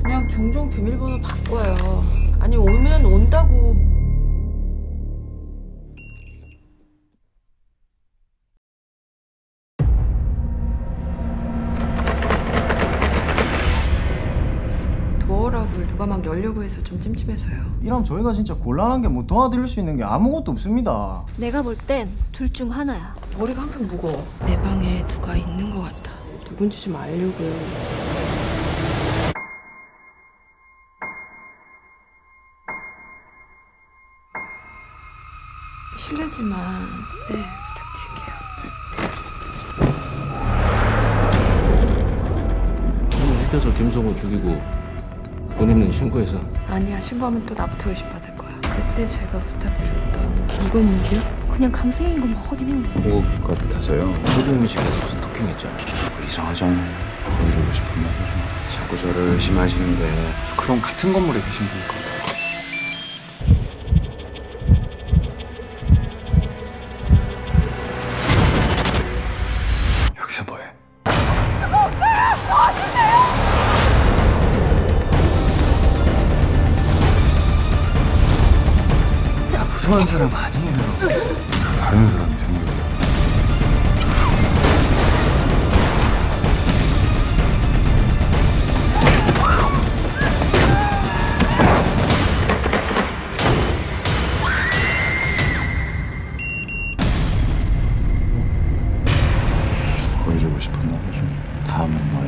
그냥 종종 비밀번호 바꿔요. 아니 오면 온다고. 도어락을 누가 막 열려고 해서 좀 찜찜해서요. 이러면 저희가 진짜 곤란한 게 뭐 도와드릴 수 있는 게 아무것도 없습니다. 내가 볼 땐 둘 중 하나야. 머리가 항상 무거워. 내 방에 누가 있는 것 같아. 누군지 좀 알려고요. 실례지만 네 부탁드릴게요. 시켜서 김성호 죽이고 본인은 신고해서. 아니야, 신고하면 또 나부터 의심받을 거야. 그때 제가 부탁드렸던 이건 뭐야? 그냥 강생인 것만 확인해오는 거. 호흡 같아서요. 소동민 씨 계속 무슨 토킹했잖아. 이상하잖아요. 보여주고 싶은 말이죠. 자꾸 저를 의심하시는데 그럼 같은 건물에 계신 분일 거예요. 여기서 뭐해? 나 무서운 사람 아니에요. 다른 사람이 생겨요. 보여주고 싶었나 보죠. 다음은 너야.